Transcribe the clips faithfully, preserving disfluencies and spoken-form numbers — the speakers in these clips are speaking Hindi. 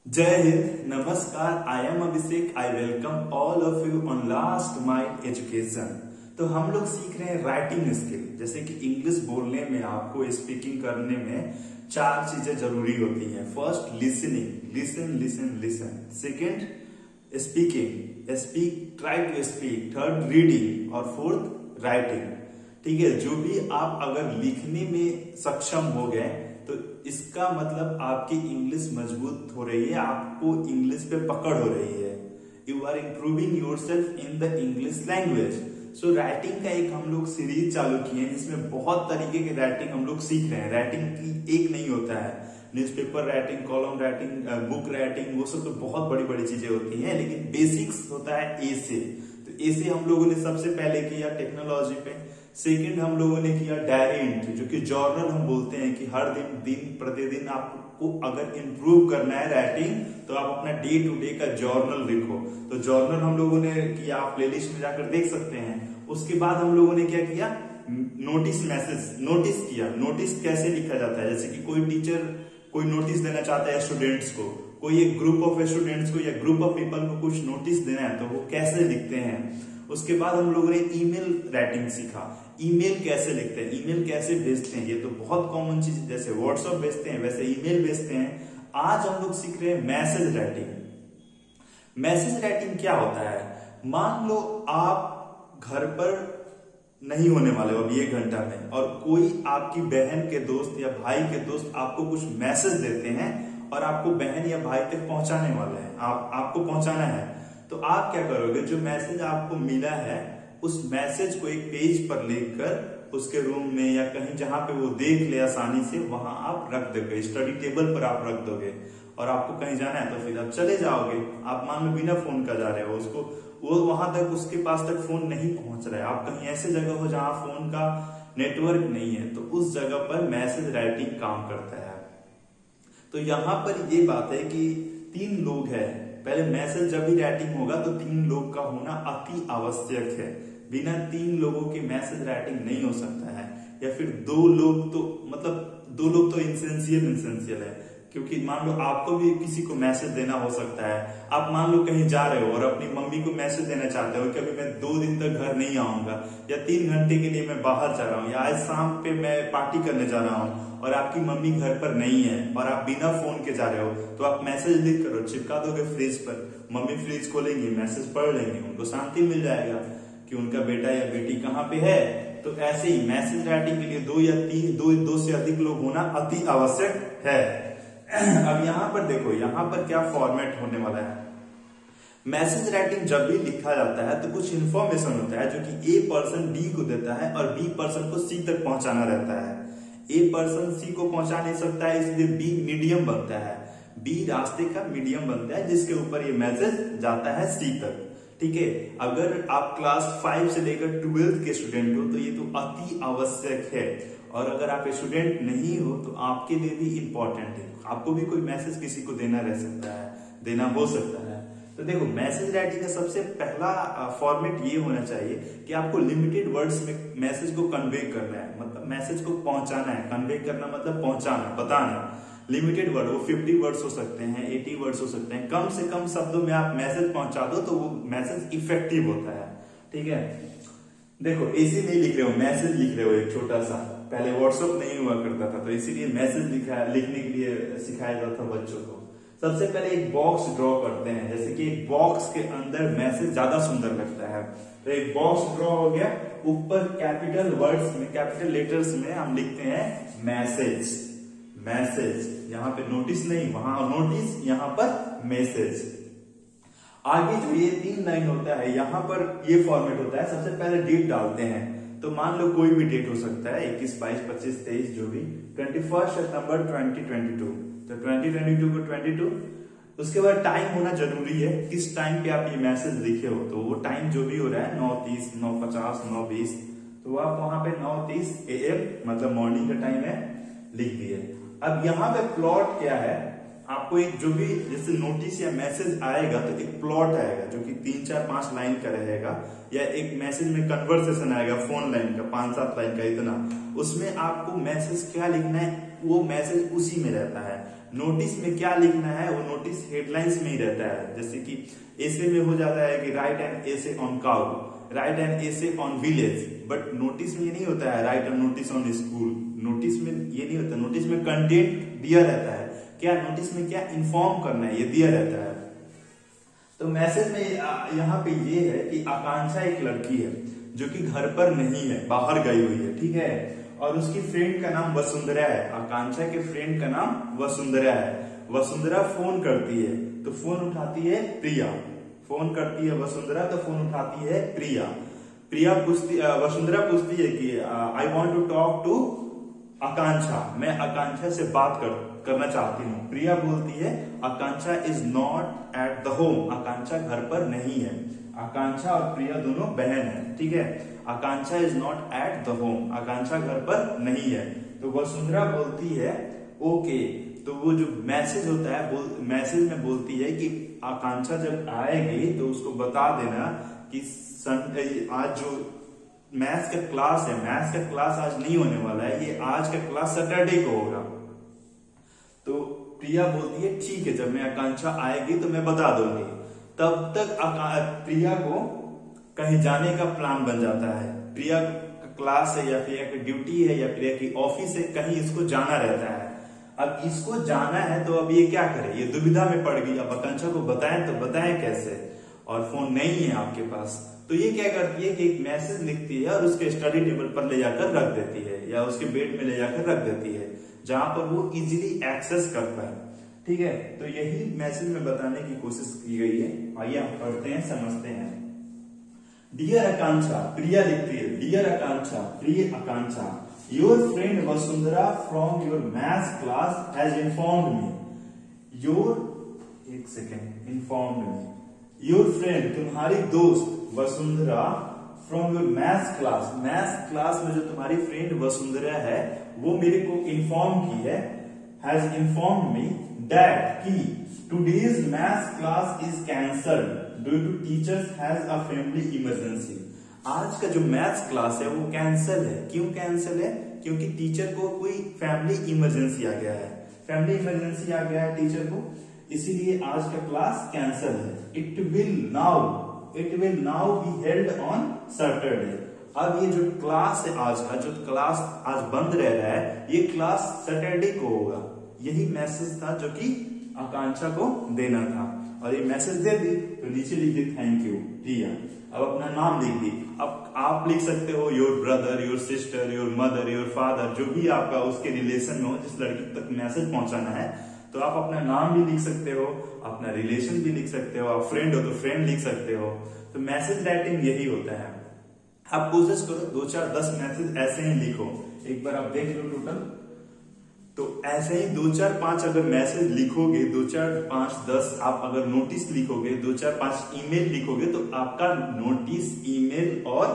जय हिंद, नमस्कार। I am Abhishek. I welcome all of you on last mile education. तो हम लोग सीख रहे हैं राइटिंग स्किल। जैसे कि इंग्लिश बोलने में आपको स्पीकिंग करने में चार चीजें जरूरी होती हैं। First listening, listen listen listen. Second speaking, speak, try to speak. Third reading और फोर्थ राइटिंग। ठीक है, जो भी आप अगर लिखने में सक्षम हो गए तो इसका मतलब आपकी इंग्लिश मजबूत हो रही है, आपको इंग्लिश पे पकड़ हो रही है। You are improving yourself in the English language. So writing का एक हम लोग सीरीज चालू किए हैं जिसमें बहुत तरीके की राइटिंग हम लोग सीख रहे हैं। राइटिंग की एक नहीं होता है, newspaper writing, column writing, book writing, वो सब तो बहुत बड़ी बड़ी चीजें होती हैं, लेकिन बेसिक्स होता है एसे। तो एसे हम लोगों ने सबसे पहले किया टेक्नोलॉजी पे। सेकंड हम लोगों ने किया डायरी एंट्री, जो कि जर्नल हम बोलते हैं कि हर दिन दिन प्रतिदिन आपको अगर इंप्रूव करना है राइटिंग तो आप अपना डे टू डे का जर्नल लिखो। तो जर्नल हम लोगों ने किया, आप प्लेलिस्ट में जाकर देख सकते हैं। उसके बाद हम लोगों ने क्या किया, नोटिस मैसेज, नोटिस किया। नोटिस कैसे लिखा जाता है, जैसे कि कोई टीचर कोई नोटिस देना चाहता है स्टूडेंट्स को, कोई एक ग्रुप ऑफ स्टूडेंट्स को या ग्रुप ऑफ पीपल को कुछ नोटिस देना है तो वो कैसे लिखते हैं। उसके बाद हम लोगों ने ईमेल राइटिंग सीखा, ईमेल कैसे लिखते हैं, ईमेल कैसे भेजते हैं। ये तो बहुत कॉमन चीज, जैसे व्हाट्सएप भेजते हैं वैसे ईमेल भेजते हैं। आज हम लोग सीख रहे हैं मैसेज राइटिंग। मैसेज राइटिंग क्या होता है, मान लो आप घर पर नहीं होने वाले हो अभी एक घंटा में, और कोई आपकी बहन के दोस्त या भाई के दोस्त आपको कुछ मैसेज देते हैं और आपको बहन या भाई तक पहुंचाने वाले हैं, आप आपको पहुंचाना है। तो आप क्या करोगे, जो मैसेज आपको मिला है उस मैसेज को एक पेज पर लिखकर उसके रूम में या कहीं जहां पे वो देख ले आसानी से, वहां आप रख दोगे, स्टडी टेबल पर आप रख दोगे। और आपको कहीं जाना है तो फिर आप चले जाओगे। आप मान लो बिना फोन का जा रहे हो, उसको वो वहां तक, उसके पास तक फोन नहीं पहुंच रहा है, आप कहीं ऐसे जगह हो जहां फोन का नेटवर्क नहीं है, तो उस जगह पर मैसेज राइटिंग काम करता है। तो यहाँ पर ये बात है कि तीन लोग हैं, पहले मैसेज जब भी राइटिंग होगा तो तीन लोग का होना अति आवश्यक है। बिना तीन लोगों के मैसेज राइटिंग नहीं हो सकता है। या फिर दो लोग तो मतलब दो लोग तो इंसेंशियल इंसेंशियल है, क्योंकि मान लो आपको भी किसी को मैसेज देना हो सकता है। आप मान लो कहीं जा रहे हो और अपनी मम्मी को मैसेज देना चाहते हो कि अभी मैं दो दिन तक घर नहीं आऊंगा, या तीन घंटे के लिए मैं बाहर जा रहा हूँ, या आज शाम पे मैं पार्टी करने जा रहा हूँ और आपकी मम्मी घर पर नहीं है और आप बिना फोन के जा रहे हो, तो आप मैसेज लिख करो, चिपका दोगे फ्रिज पर। मम्मी फ्रिज खोलेंगी, मैसेज पढ़ लेंगे, उनको शांति मिल जाएगा कि उनका बेटा या बेटी कहाँ पे है। तो ऐसे ही मैसेज राइटिंग के लिए दो या तीन दो दो से अधिक लोग होना अति आवश्यक है। अब यहाँ पर देखो, यहाँ पर क्या फॉर्मेट होने वाला है। मैसेज राइटिंग जब भी लिखा जाता है तो कुछ इंफॉर्मेशन होता है जो कि ए पर्सन बी को देता है और बी पर्सन को सी तक पहुंचाना रहता है। ए पर्सन सी को पहुंचा नहीं सकता है, इसलिए बी मीडियम बनता है। बी रास्ते का मीडियम बनता है जिसके ऊपर ये मैसेज जाता है सी तक। ठीक है, अगर आप क्लास फाइव से लेकर ट्वेल्थ के स्टूडेंट हो तो ये तो अति आवश्यक है, और अगर आप स्टूडेंट नहीं हो तो आपके लिए भी इंपॉर्टेंट है। आपको भी कोई मैसेज किसी को देना रह सकता है, देना हो सकता है। तो देखो, मैसेज राइटिंग का सबसे पहला फॉर्मेट ये होना चाहिए कि आपको लिमिटेड वर्ड्स में मैसेज को कन्वे करना है, मतलब मैसेज को पहुंचाना है। कन्वे करना मतलब पहुंचाना, बताना। लिमिटेड वर्ड, वो फिफ्टी वर्ड्स हो सकते हैं, एटी वर्ड्स हो सकते हैं। कम से कम शब्दों में आप मैसेज पहुंचा दो तो वो मैसेज इफेक्टिव होता है। ठीक है, देखो ऐसे नहीं लिख रहे हो, मैसेज लिख रहे हो एक छोटा सा। पहले व्हाट्सएप नहीं हुआ करता था तो इसीलिए मैसेज लिखा लिखने के लिए सिखाया जाता था बच्चों को। सबसे पहले एक बॉक्स ड्रॉ करते हैं, जैसे कि एक बॉक्स के अंदर मैसेज ज्यादा सुंदर लगता है। तो एक बॉक्स ड्रॉ हो गया, ऊपर कैपिटल वर्ड्स में, कैपिटल लेटर्स में हम लिखते हैं मैसेज। मैसेज, यहाँ पे नोटिस नहीं, वहां नोटिस, यहाँ पर मैसेज। आगे जो ये तीन लाइन होता है, यहाँ पर ये फॉर्मेट होता है। सबसे पहले डेट डालते हैं, तो मान लो कोई भी डेट हो सकता है, इक्कीस, बाईस, पच्चीस, तेईस, जो भी। Twenty first September twenty twenty two, तो ट्वेंटी ट्वेंटी टू को ट्वेंटी टू। उसके बाद टाइम होना जरूरी है, किस टाइम पे आप ये मैसेज लिखे हो। तो वो टाइम जो भी हो रहा है, नौ तीस, नौ पचास, नौ बीस, तो आप वहां पे नौ तीस ए एम मतलब मॉर्निंग का टाइम है, लिख दिए। अब यहाँ पे प्लॉट क्या है, आपको एक जो भी जैसे नोटिस या मैसेज आएगा तो एक प्लॉट आएगा जो कि तीन चार पांच लाइन का रहेगा, या एक मैसेज में कन्वर्सेशन आएगा फोन लाइन का, पांच सात लाइन का, इतना। उसमें आपको मैसेज क्या लिखना है वो मैसेज उसी में रहता है। नोटिस में क्या लिखना है वो नोटिस हेडलाइंस में ही रहता है। जैसे कि एसे में हो जाता है कि write an essay on cow, write an essay on village, but notice में ये नहीं होता है write an notice on school. Notice में ये नहीं होता, नोटिस में कंटेंट दिया रहता है, क्या नोटिस में क्या इन्फॉर्म करना है ये दिया रहता है। तो मैसेज में यहाँ पे ये है कि आकांक्षा एक लड़की है जो कि घर पर नहीं है, बाहर गई हुई है, ठीक है, और उसकी फ्रेंड का नाम वसुंधरा है। आकांक्षा के फ्रेंड का नाम वसुंधरा है। वसुंधरा फोन करती है तो फोन उठाती है प्रिया, फोन करती है वसुंधरा तो फोन उठाती है प्रिया। प्रिया पूछती, वसुंधरा पूछती है कि I want to talk to Akanksha, मैं आकांक्षा से बात कर करना चाहती हूँ। प्रिया बोलती है Akanksha is not at the home, Akanksha घर पर नहीं है। आकांक्षा और प्रिया दोनों बहन है, ठीक है। Akanksha is not at the home, Akanksha घर पर नहीं है। तो वसुंधरा बोलती है ओके। तो वो जो मैसेज होता है, मैसेज में बोलती है कि आकांक्षा जब आएगी तो उसको बता देना कि आज जो मैथ्स का क्लास है, मैथ्स का क्लास आज नहीं होने वाला है, ये आज का क्लास सैटरडे को होगा। तो प्रिया बोलती है ठीक है, जब मैं आकांक्षा आएगी तो मैं बता दूंगी। तब तक प्रिया को कहीं जाने का प्लान बन जाता है। प्रिया का क्लास है या प्रिया की ड्यूटी है या प्रिया की ऑफिस है, कहीं इसको जाना रहता है। अब इसको जाना है तो अब ये क्या करे, ये दुविधा में पड़ गई। अब आकांक्षा को बताएं तो बताएं कैसे, और फोन नहीं है आपके पास। तो ये क्या करती है कि एक मैसेज लिखती है और उसके स्टडी टेबल पर ले जाकर रख देती है या उसके बेड में ले जाकर रख देती है जहां पर वो इजीली एक्सेस कर पाए, ठीक है। तो यही मैसेज में बताने की कोशिश की गई है। आइए हम पढ़ते हैं, समझते हैं। डियर आकांक्षा, प्रिया लिखती है डियर आकांक्षा, प्रिय Akanksha, your friend Vasundhara from your maths class has informed me, your एक second informed me, your friend तुम्हारी दोस्त Vasundhara from your maths class, maths class में जो तुम्हारी फ्रेंड वसुंधरा है वो मेरे को इन्फॉर्म की है, हैज इन्फॉर्म्ड मी दैट कि today's maths class is cancelled due to teachers has a family emergency. आज का जो मैथ्स क्लास है वो कैंसिल है। क्यों कैंसिल है? क्योंकि टीचर को कोई फैमिली इमरजेंसी आ गया है, फैमिली इमरजेंसी आ गया है टीचर को, इसीलिए आज का क्लास कैंसिल है। It will now it will now be held on Saturday. अब ये जो क्लास है आज का, जो क्लास आज बंद रह रहा है, ये क्लास सैटरडे को होगा। यही मैसेज था जो कि आकांक्षा को देना था, और ये मैसेज दे दी तो नीचे लिख दी थैंक यू प्रिया। अब अपना नाम लिख दी। अब आप लिख सकते हो your brother, your sister, your mother, your father, जो भी आपका उसके रिलेशन में हो, जिस लड़की तक मैसेज पहुंचाना है, तो आप अपना नाम भी लिख सकते हो, अपना रिलेशन भी लिख सकते हो, आप फ्रेंड हो तो फ्रेंड लिख सकते हो। तो मैसेज राइटिंग यही होता है। आप कोशिश करो दो चार दस मैसेज ऐसे ही लिखो। एक बार आप देख लो टोटल, तो ऐसे ही दो चार पांच अगर मैसेज लिखोगे, दो चार पांच दस आप अगर नोटिस लिखोगे, दो चार पांच ईमेल लिखोगे, तो आपका नोटिस, ईमेल और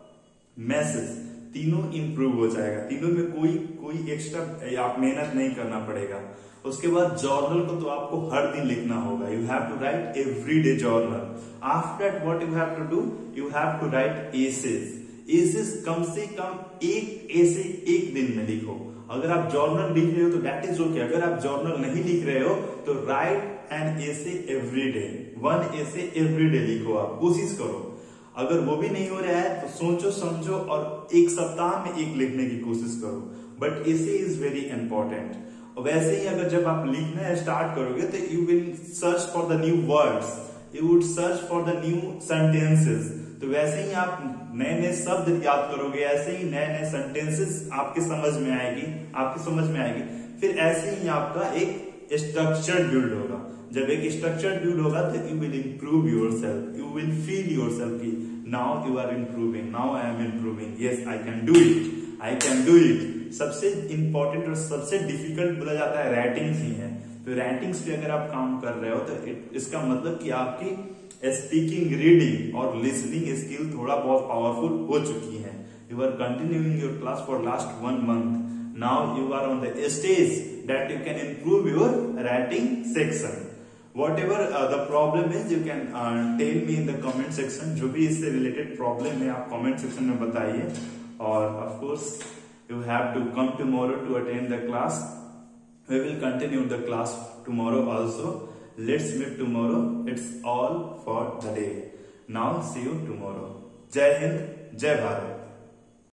मैसेज तीनों इंप्रूव हो जाएगा। तीनों में कोई कोई एक्स्ट्रा आप मेहनत नहीं करना पड़ेगा। उसके बाद जर्नल को तो आपको हर दिन लिखना होगा। You have to write every day journal. After that what you have to do, you have to write essays. Essays कम से कम एक एसे एक दिन में लिखो। अगर आप जर्नल लिख रहे हो तो दैट इज ओके। अगर आप जर्नल नहीं लिख रहे हो तो write an essay every day, one essay every day लिखो। आप कोशिश करो। अगर वो भी नहीं हो रहा है तो सोचो समझो और एक सप्ताह में एक लिखने की कोशिश करो। But essay is very important. वैसे ही अगर जब आप लिखना स्टार्ट करोगे तो you will search for the new words, you would search for the new sentences. तो वैसे ही आप नए नए शब्द याद करोगे, ऐसे ही नए नए सेंटेंसेस आपके समझ में आएगी, आपकी समझ में आएगी। फिर ऐसे ही आपका एक स्ट्रक्चर बिल्ड होगा। जब एक स्ट्रक्चर बिल्ड होगा तो you will improve your self, you will feel yourself की now you are improving, now I am improving, yes I can do it, I can do it. सबसे इंपॉर्टेंट और सबसे डिफिकल्ट बोला जाता है राइटिंग्स ही है। तो राइटिंग्स पे अगर आप काम कर रहे हो तो इसका मतलब कि आपकी स्पीकिंग, रीडिंग और लिसनिंग स्किल थोड़ा बहुत पावरफुल हो चुकी है। You are continuing your class for last one month. Now you are on the stage that you can improve your writing section. Whatever uh, the problem is, you can uh, tell me in the comment section. जो भी इससे रिलेटेड प्रॉब्लम है आप कमेंट सेक्शन में बताइए। और of course you have to come tomorrow to attend the class. We will continue the class tomorrow also. Let's meet tomorrow. It's all for the day. Now see you tomorrow. Jai Hind, Jai Bharat.